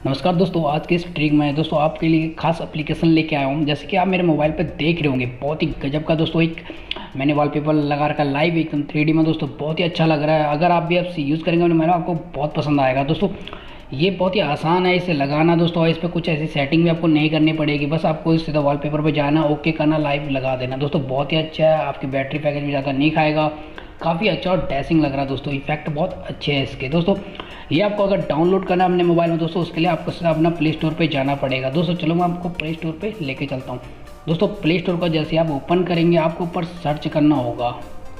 नमस्कार दोस्तों, आज के इस ट्रिक में दोस्तों आपके लिए खास एप्लीकेशन लेके आया हूँ। जैसे कि आप मेरे मोबाइल पर देख रहे होंगे, बहुत ही गजब का दोस्तों एक मैंने वॉलपेपर लगा रखा लाइव एकदम 3D में दोस्तों, बहुत ही अच्छा लग रहा है। अगर आप भी आप यूज़ करेंगे तो मैंने आपको बहुत पसंद आएगा दोस्तों। ये बहुत ही आसान है इसे लगाना दोस्तों, और इस पर कुछ ऐसी सेटिंग भी आपको नहीं करनी पड़ेगी। बस आपको सीधा वॉलपेपर पे जाना, ओके करना, लाइव लगा देना दोस्तों। बहुत ही अच्छा है, आपकी बैटरी पैकेज भी ज़्यादा नहीं खाएगा, काफ़ी अच्छा और डैशिंग लग रहा है दोस्तों। इफेक्ट बहुत अच्छे हैं इसके दोस्तों। ये आपको अगर डाउनलोड करना है अपने मोबाइल में दोस्तों, उसके लिए आपको सिर्फ अपना प्ले स्टोर पे जाना पड़ेगा दोस्तों। चलो मैं आपको प्ले स्टोर पे लेके चलता हूँ दोस्तों। प्ले स्टोर का जैसे आप ओपन करेंगे, आपको ऊपर सर्च करना होगा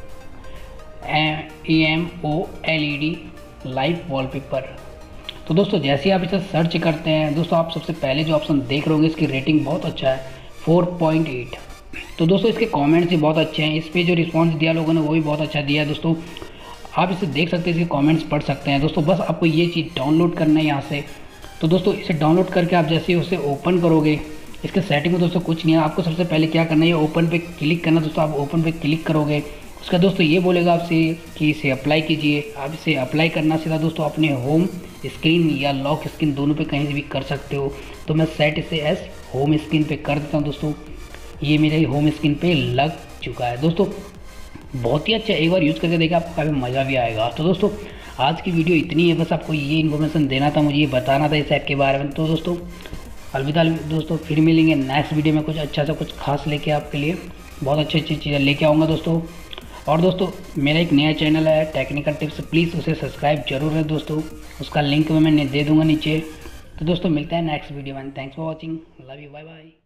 AMOLED लाइव वॉलपेपर। तो दोस्तों जैसे आप इसे सर्च करते हैं दोस्तों, आप सबसे पहले जो ऑप्शन देख रहे होंगे, इसकी रेटिंग बहुत अच्छा है 4.8। तो दोस्तों इसके कमेंट्स भी बहुत अच्छे हैं, इस पर जो रिस्पांस दिया लोगों ने वो भी बहुत अच्छा दिया है दोस्तों। आप इसे देख सकते हैं, इसके कमेंट्स पढ़ सकते हैं दोस्तों। बस आपको ये चीज़ डाउनलोड करना है यहाँ से। तो दोस्तों इसे डाउनलोड करके आप जैसे ही उसे ओपन करोगे, इसके सेटिंग में दोस्तों कुछ नहीं है, आपको सबसे पहले क्या करना है, ये ओपन पे क्लिक करना दोस्तों। आप ओपन पे क्लिक करोगे, उसका दोस्तों ये बोलेगा आपसे कि इसे अप्लाई कीजिए। आप इसे अप्लाई करना सीधा दोस्तों अपने होम स्क्रीन या लॉक स्क्रीन दोनों पे कहीं से भी कर सकते हो। तो मैं सेट इसे एस होम स्क्रीन पे कर देता हूँ दोस्तों। ये मेरे होम स्क्रीन पे लग चुका है दोस्तों। बहुत ही अच्छा, एक बार यूज़ करके देखिए, आपको काफ़ी मज़ा भी आएगा। तो दोस्तों आज की वीडियो इतनी है, बस आपको ये इन्फॉर्मेशन देना था, मुझे ये बताना था इस ऐप के बारे में। तो दोस्तों अलविदा दोस्तों, फिर मिलेंगे नेक्स्ट वीडियो में कुछ अच्छा सा कुछ खास लेके आपके लिए बहुत अच्छी अच्छी चीज़ें लेके आऊँगा दोस्तों। और दोस्तों मेरा एक नया चैनल है टेक्निकल टिप्स, प्लीज़ उसे सब्सक्राइब जरूर है दोस्तों, उसका लिंक मैं दे दूँगा नीचे। तो दोस्तों मिलते हैं नेक्स्ट वीडियो में। Thanks for watching, love you, bye bye.